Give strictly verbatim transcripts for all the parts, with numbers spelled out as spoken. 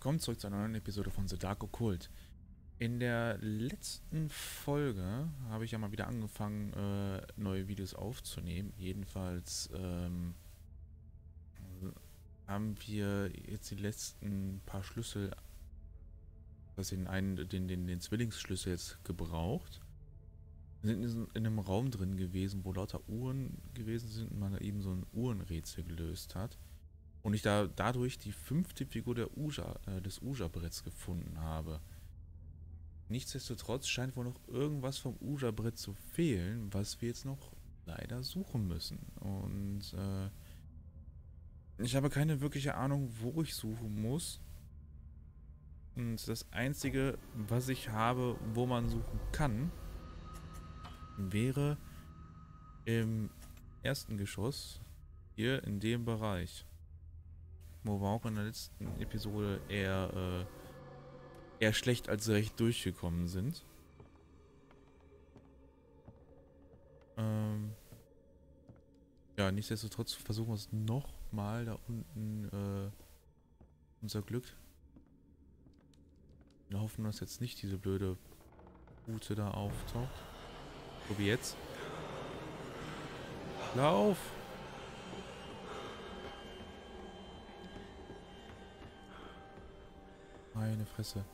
Willkommen zurück zu einer neuen Episode von The Dark Occult. In der letzten Folge habe ich ja mal wieder angefangen, äh, neue Videos aufzunehmen. Jedenfalls ähm, haben wir jetzt die letzten paar Schlüssel, also den einen, den, den, den Zwillingsschlüssel jetzt gebraucht. Wir sind in, diesem- in einem Raum drin gewesen, wo lauter Uhren gewesen sind und man da eben so ein Uhrenrätsel gelöst hat. Und ich da dadurch die fünfte Figur der Ouija, äh, des Ouija-Bretts gefunden habe. Nichtsdestotrotz scheint wohl noch irgendwas vom Ouija-Brett zu fehlen, was wir jetzt noch leider suchen müssen. Und äh, ich habe keine wirkliche Ahnung, wo ich suchen muss. Und das Einzige, was ich habe, wo man suchen kann, wäre im ersten Geschoss, hier in dem Bereich. Wo wir auch in der letzten Episode eher, äh, eher schlecht als recht durchgekommen sind. Ähm, ja, nichtsdestotrotz versuchen wir es nochmal da unten, äh, unser Glück. Wir hoffen, dass jetzt nicht diese blöde Route da auftaucht. So wie jetzt. Lauf! Meine Fresse.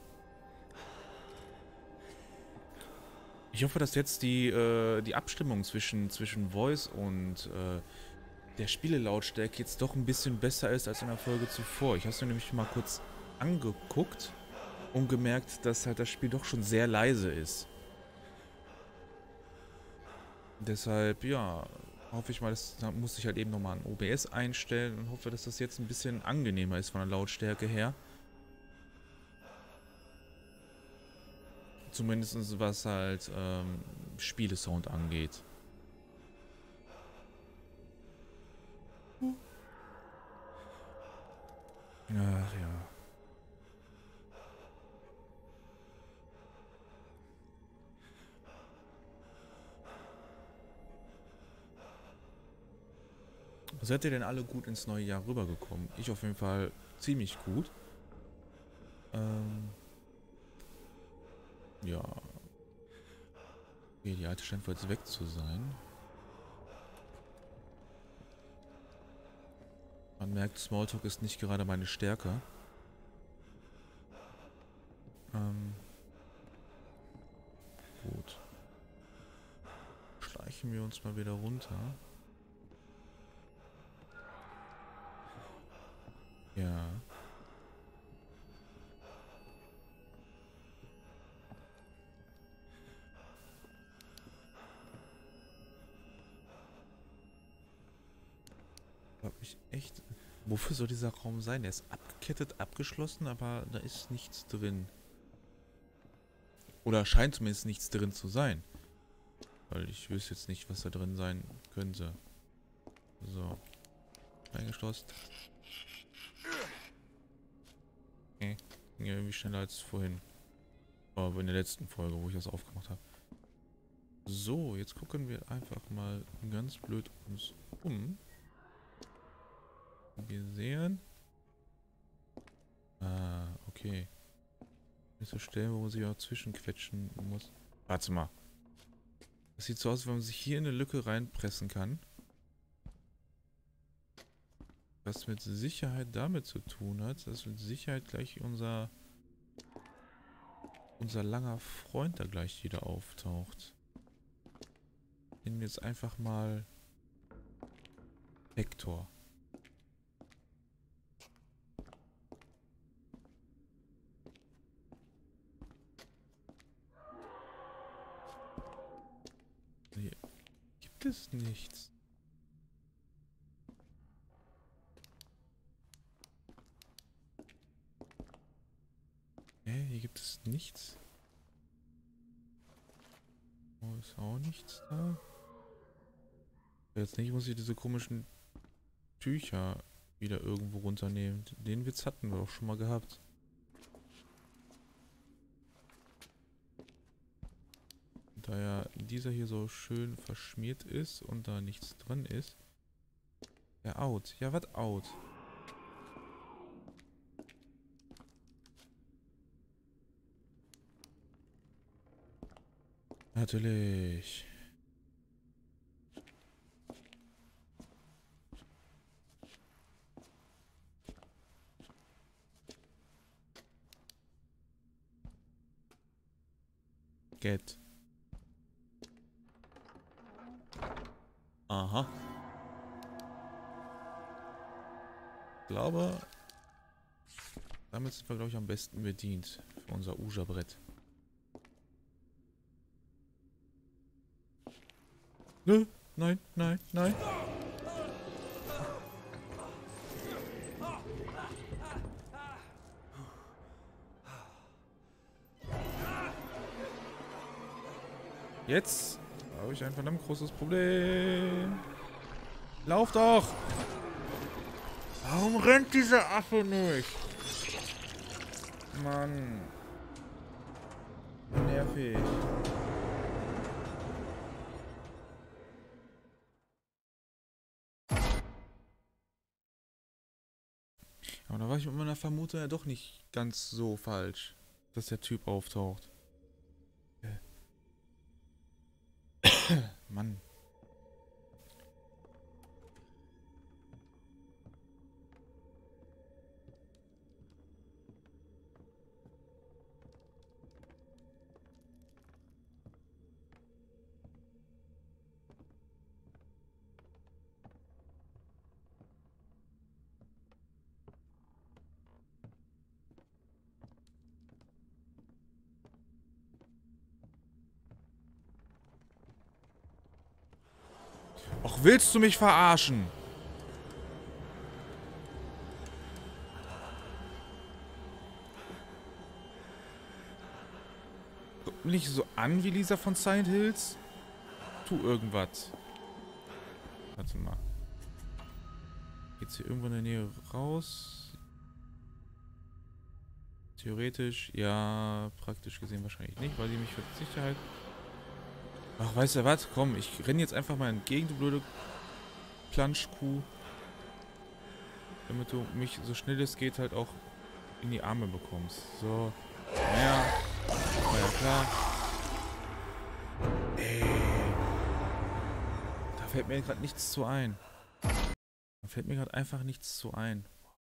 Ich hoffe, dass jetzt die, äh, die Abstimmung zwischen, zwischen Voice und äh, der Spielelautstärke jetzt doch ein bisschen besser ist als in der Folge zuvor. Ich habe es mir nämlich mal kurz angeguckt und gemerkt, dass halt das Spiel doch schon sehr leise ist. Deshalb, ja, hoffe ich mal, das da muss ich halt eben nochmal ein O B S einstellen und hoffe, dass das jetzt ein bisschen angenehmer ist von der Lautstärke her. Zumindest was halt ähm, Spielesound angeht. Ach ja. Seid ihr denn alle gut ins neue Jahr rübergekommen? Ich auf jeden Fall ziemlich gut. Ähm, ja. Okay, die alte scheint wohl jetzt weg zu sein. Man merkt, Smalltalk ist nicht gerade meine Stärke. Ähm, gut. Schleichen wir uns mal wieder runter. Ja. Hab ich echt... Wofür soll dieser Raum sein? Der ist abgekettet, abgeschlossen, aber da ist nichts drin. Oder scheint zumindest nichts drin zu sein. Weil ich wüsste jetzt nicht, was da drin sein könnte. So. Eingeschlossen. Okay. Ging ja irgendwie schneller als vorhin. Aber in der letzten Folge, wo ich das aufgemacht habe. So, jetzt gucken wir einfach mal ganz blöd uns um. Wir sehen. Ah, okay. Ist so Stellen, wo man sich auch zwischenquetschen muss. Warte mal. Das sieht so aus, als wenn man sich hier in eine Lücke reinpressen kann. Was mit Sicherheit damit zu tun hat, dass mit Sicherheit gleich unser unser langer Freund da gleich wieder auftaucht. Nennen wir jetzt einfach mal Hector. Hier gibt es nichts. Hä, hier gibt es nichts. Oh, ist auch nichts da. Jetzt nicht muss ich diese komischen Tücher wieder irgendwo runternehmen. Den Witz hatten wir doch schon mal gehabt. Da ja dieser hier so schön verschmiert ist und da nichts drin ist. Ja, out. Ja, was out? Natürlich. Get. Aha. Ich glaube, damit sind wir, glaube ich, am besten bedient für unser Uja-Brett. Nö, nein, nein, nein. Jetzt habe ich ein verdammt großes Problem. Lauf doch! Warum rennt dieser Affe nicht? Mann. Nervig. Aber da war ich mit meiner Vermutung ja doch nicht ganz so falsch, dass der Typ auftaucht. Mann. Och, willst du mich verarschen? Guck mich nicht so an wie Lisa von Silent Hills. Tu irgendwas. Warte mal. Geht's hier irgendwo in der Nähe raus? Theoretisch, ja. Praktisch gesehen wahrscheinlich nicht, weil die mich für Sicherheit... Ach, weißt du was? Komm, ich renne jetzt einfach mal entgegen, du blöde Planschkuh. Damit du mich so schnell es geht halt auch in die Arme bekommst. So. Ja. War ja klar. Ey. Da fällt mir gerade nichts zu ein. Da fällt mir gerade einfach nichts zu ein.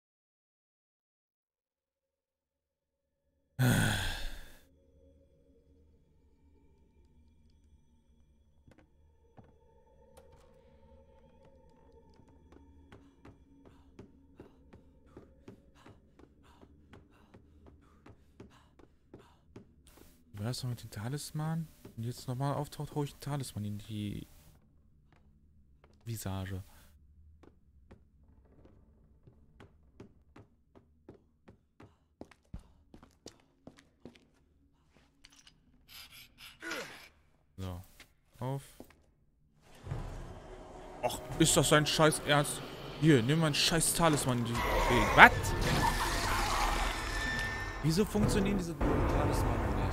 War das noch mit dem Talisman? Wenn jetzt nochmal auftaucht, hau ich den Talisman in die Visage. So. Auf. Ach, ist das sein Scheiß Ernst? Hier, nimm mal einen Scheiß Talisman in die... Ey, was? Wieso funktionieren diese Talismane nicht?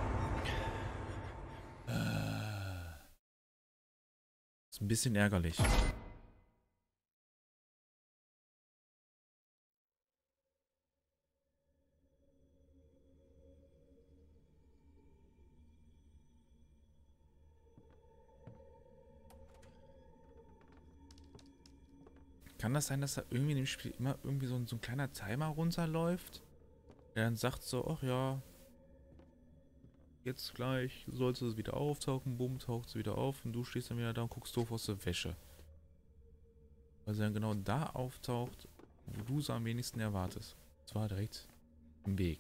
Ist ein bisschen ärgerlich. Kann das sein, dass da irgendwie in dem Spiel immer irgendwie so ein, so ein kleiner Timer runterläuft? Der dann sagt so, ach ja, jetzt gleich sollte es wieder auftauchen, bumm, taucht es wieder auf und du stehst dann wieder da und guckst doof aus der Wäsche. Weil sie dann genau da auftaucht, wo du sie am wenigsten erwartest. Und zwar direkt im Weg.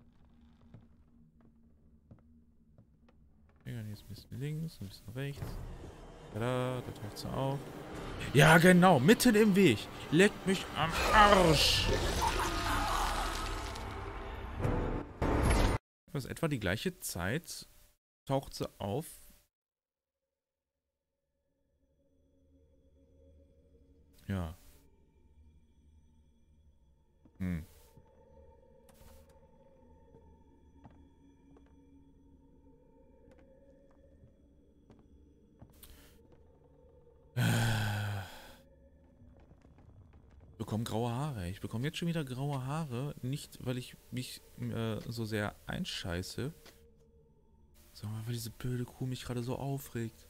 Ja, jetzt ein bisschen links, ein bisschen rechts. Tada, da taucht sie auf. Ja, genau, mitten im Weg. Leckt mich am Arsch. Das ist etwa die gleiche Zeit. Taucht sie auf. Ja. Hm. Ich bekomme graue Haare. Ich bekomme jetzt schon wieder graue Haare. Nicht, weil ich mich äh, so sehr einscheiße, Sag mal, weil diese blöde Kuh mich gerade so aufregt.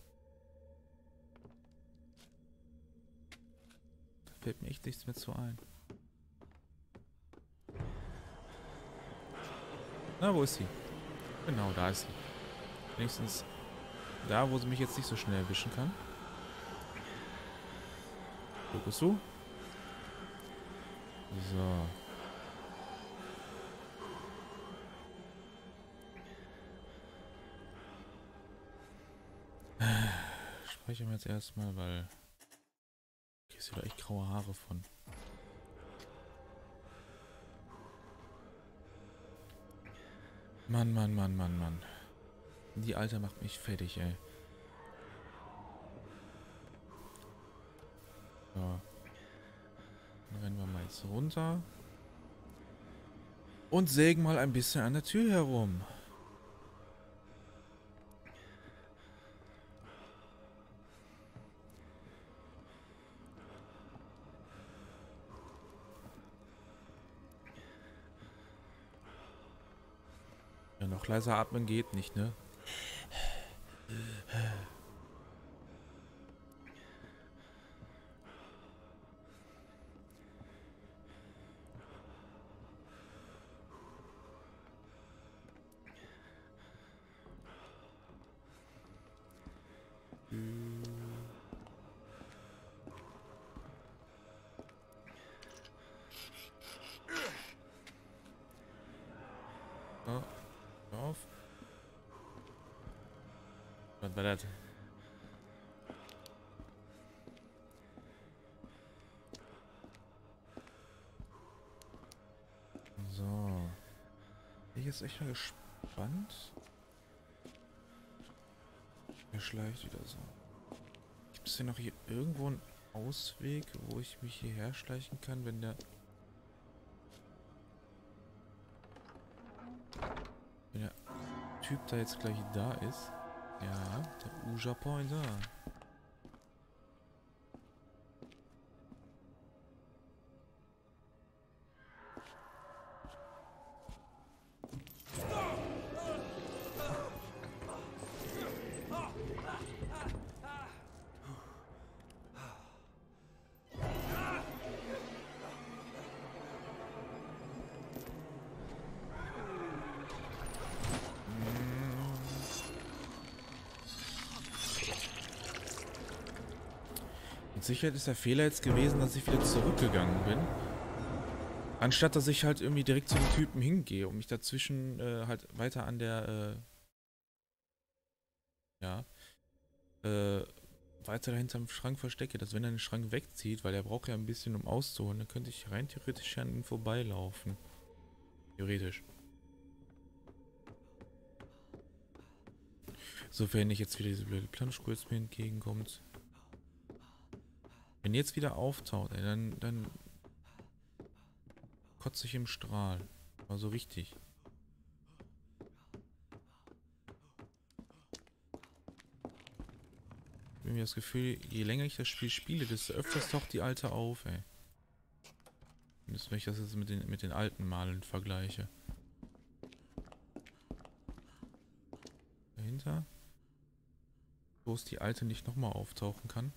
Da fällt mir echt nichts mehr zu ein. Na, wo ist sie? Genau, da ist sie. Wenigstens da, wo sie mich jetzt nicht so schnell erwischen kann. Fokus zu. So. Speichern wir jetzt erstmal, weil... Hier ist wieder echt graue Haare von. Mann, Mann, Mann, Mann, Mann. Die Alte macht mich fertig, ey. So. Dann rennen wir mal jetzt runter. Und sägen mal ein bisschen an der Tür herum. Ja, noch leiser atmen geht nicht, ne? Oh, hör auf. Was war das? So. Bin ich jetzt echt mal gespannt. Er schleicht wieder so. Gibt es denn noch hier irgendwo einen Ausweg, wo ich mich hierher schleichen kann, wenn der... Wenn der Typ da jetzt gleich da ist? Ja, der U-Japon da. Mit Sicherheit ist der Fehler jetzt gewesen, dass ich wieder zurückgegangen bin. Anstatt dass ich halt irgendwie direkt zu den Typen hingehe und mich dazwischen äh, halt weiter an der, äh, ja, äh, weiter hinterm Schrank verstecke, dass wenn er den Schrank wegzieht, weil er braucht ja ein bisschen, um auszuholen, dann könnte ich rein theoretisch an ihn vorbeilaufen. Theoretisch. Sofern nicht jetzt wieder diese blöde Planschkuh mir entgegenkommt. Wenn jetzt wieder auftaucht, ey, dann, dann kotze ich im Strahl. Also richtig. Ich habe mir das Gefühl, je länger ich das Spiel spiele, desto öfters taucht die Alte auf, ey. Und wenn ich das jetzt mit den, mit den alten Malen vergleiche. Dahinter. Wo es die Alte nicht nochmal auftauchen kann.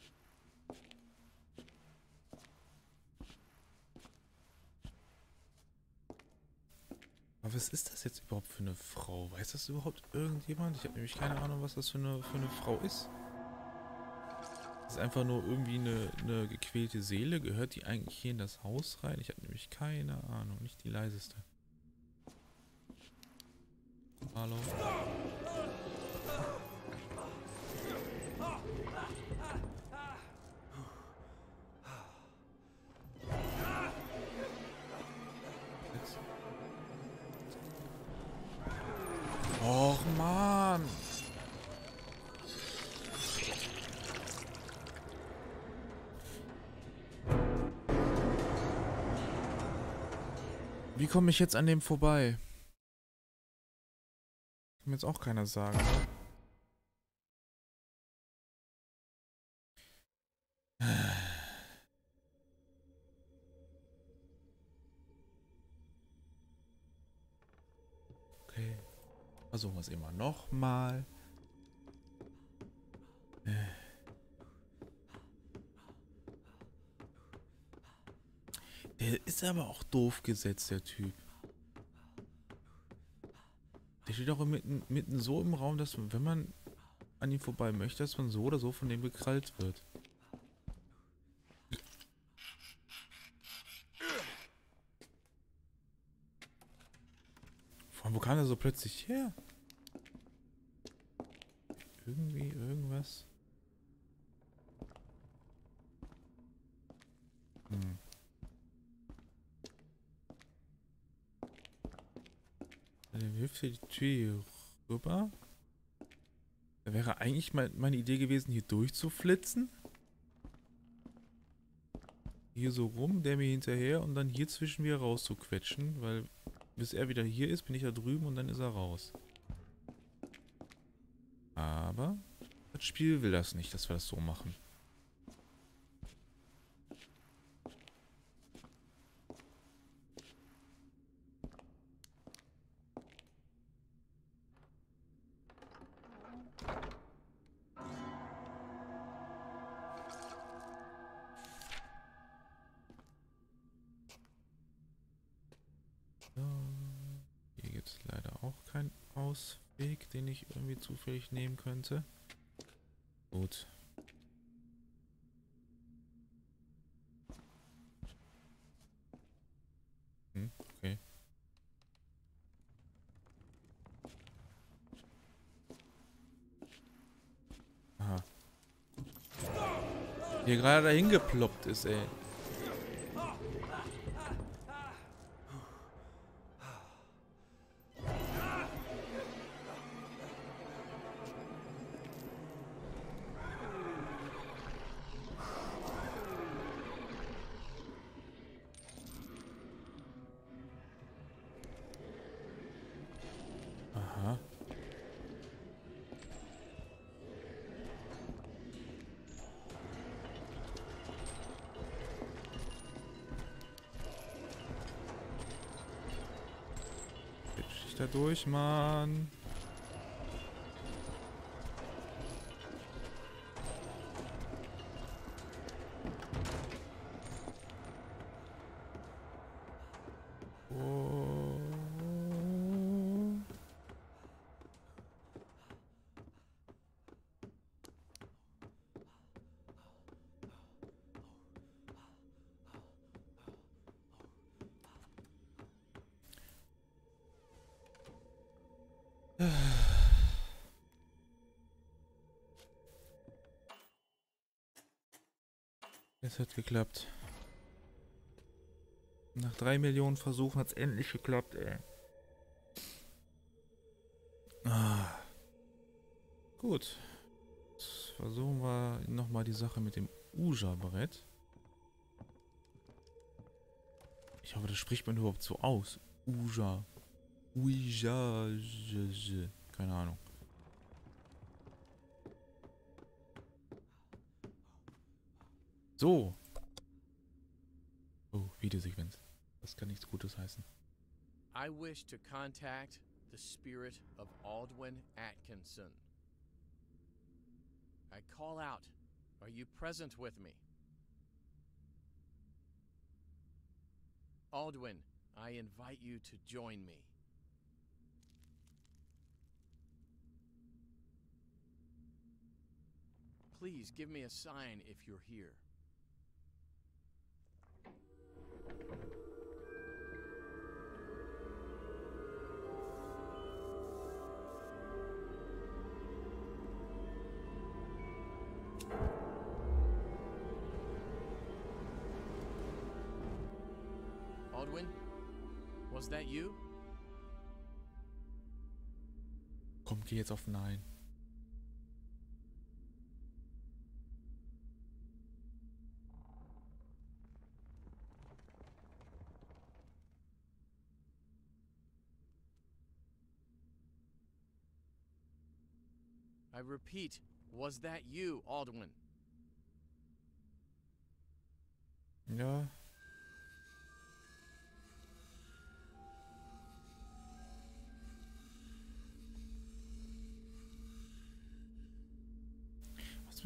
Aber was ist das jetzt überhaupt für eine Frau? Weiß das überhaupt irgendjemand? Ich habe nämlich keine Ahnung, was das für eine, für eine Frau ist. Das ist einfach nur irgendwie eine, eine gequälte Seele. Gehört die eigentlich hier in das Haus rein? Ich habe nämlich keine Ahnung. Nicht die leiseste. Hallo? Och, Mann! Wie komme ich jetzt an dem vorbei? Kann mir jetzt auch keiner sagen. Okay. Versuchen wir es immer nochmal. Der ist aber auch doof gesetzt, der Typ. Der steht auch mitten, mitten so im Raum, dass wenn man an ihm vorbei möchte, dass man so oder so von dem gekrallt wird. Vor allem, wo kam der so plötzlich her? Irgendwie, irgendwas. Hm. Dann wirft er die Tür hier rüber. Da wäre eigentlich mal meine Idee gewesen, hier durchzuflitzen. Hier so rum, der mir hinterher und dann hier zwischen mir rauszuquetschen, weil bis er wieder hier ist, bin ich da drüben und dann ist er raus. Aber das Spiel will das nicht, dass wir das so machen. So. Hier gibt es leider auch keinen Ausweg, den ich irgendwie zufällig nehmen könnte. Gut. Hm, okay. Aha. Hier gerade dahin geploppt ist, ey. Aha. Quetsch dich da durch, Mann. Oh. Es hat geklappt. Nach drei Millionen Versuchen hat es endlich geklappt, ey. Ah. Gut. Jetzt versuchen wir nochmal die Sache mit dem Ouija-Brett. Ich hoffe, das spricht man überhaupt so aus. Ouija. Ouija. Keine Ahnung. So. Oh, Videosequenz. Das kann nichts Gutes heißen. I wish to contact the spirit of Aldwin Atkinson. I call out. Are you present with me? Aldwin, I invite you to join me. Please give me a sign if you're here. Aldwin, was that you? Komm, geh jetzt auf Nein. I repeat, was that you, Aldwin? Ja.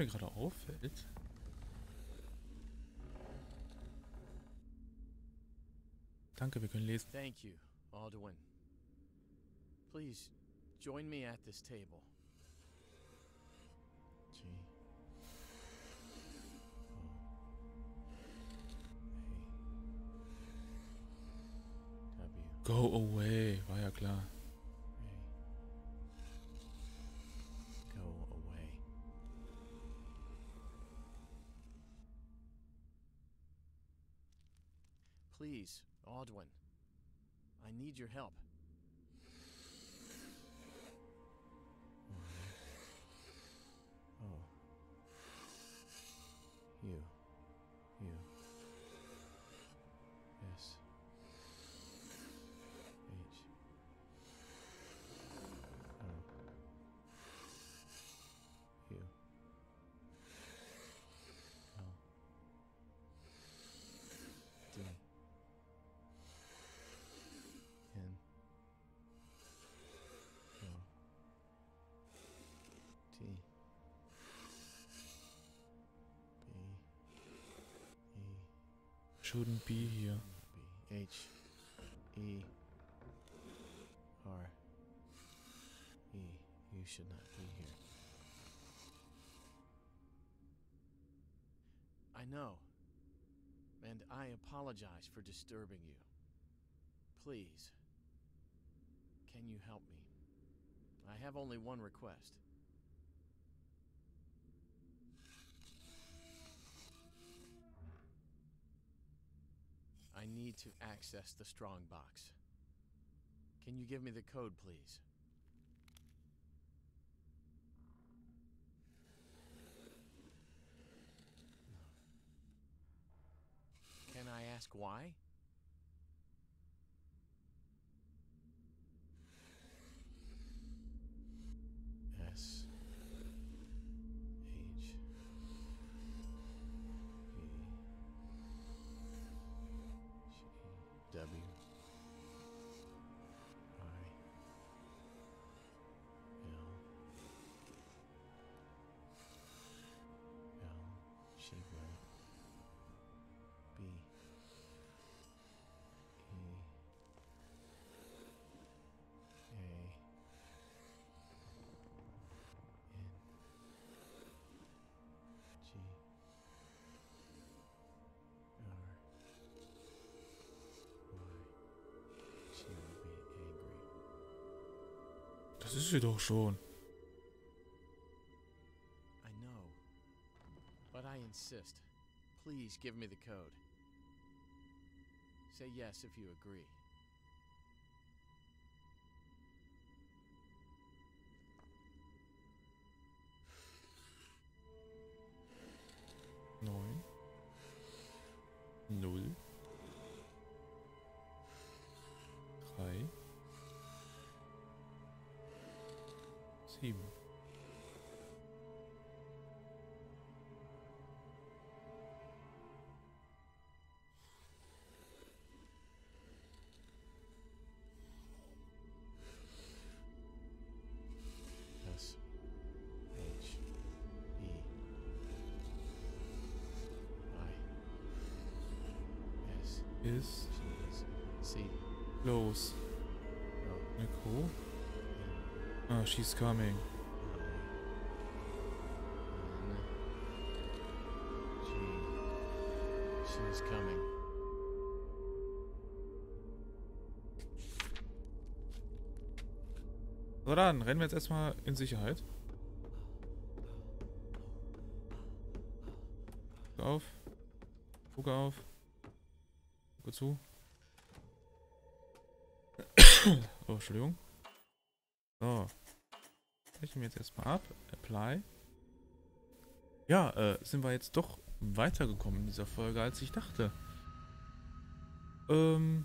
mir gerade auffällt. Danke, wir können lesen. Thank you, Alduin. Please, join me at this table. G. O. A. W. Go away, war ja klar. Go away. Please, Alduin. I need your help. Oh. You. You. Yes. H. O. U. L. D. N. O. T. B. E. Shouldn't be here. B. H. E. R. E. You should not be here. I know. And I apologize for disturbing you. Please, can you help me? I have only one request. I need to access the strong box. Can you give me the code, please? Can I ask why? S. H. E. G. W. I. L. L. Shigler. B. E. A. N. G. R. Y. She will be angry. Das ist sie doch schon. I know. But I insist. Please give me the code. Say yes if you agree. Neun. Null. Drei. Sieben. S. H. E. I. S. Ist Cheese. C. los. O. Nico? N. Ah, she's coming. N. G. She's coming. So, dann rennen wir jetzt erstmal in Sicherheit. Guck auf. Guck auf. Guck zu. Oh, Entschuldigung. So. Brechen wir jetzt erstmal ab. Apply. Ja, äh, sind wir jetzt doch weitergekommen in dieser Folge, als ich dachte. Ähm.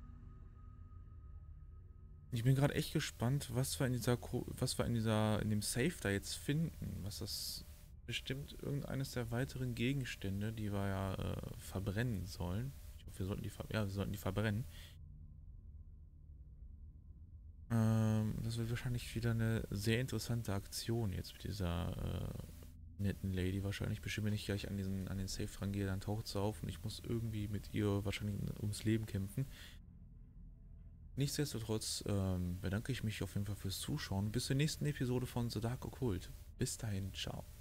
Ich bin gerade echt gespannt, was wir in dieser, Ko was wir in dieser, in dem Safe da jetzt finden. Was das bestimmt irgendeines der weiteren Gegenstände, die wir ja äh, verbrennen sollen. Ich hoffe, wir sollten die, ver ja, wir sollten die verbrennen. Ähm, das wird wahrscheinlich wieder eine sehr interessante Aktion jetzt mit dieser, äh, netten Lady wahrscheinlich. Bestimmt, wenn ich gleich an, diesen, an den Safe rangehe, dann taucht sie auf und ich muss irgendwie mit ihr wahrscheinlich ums Leben kämpfen. Nichtsdestotrotz ähm, bedanke ich mich auf jeden Fall fürs Zuschauen. Bis zur nächsten Episode von The Dark Occult. Bis dahin, ciao.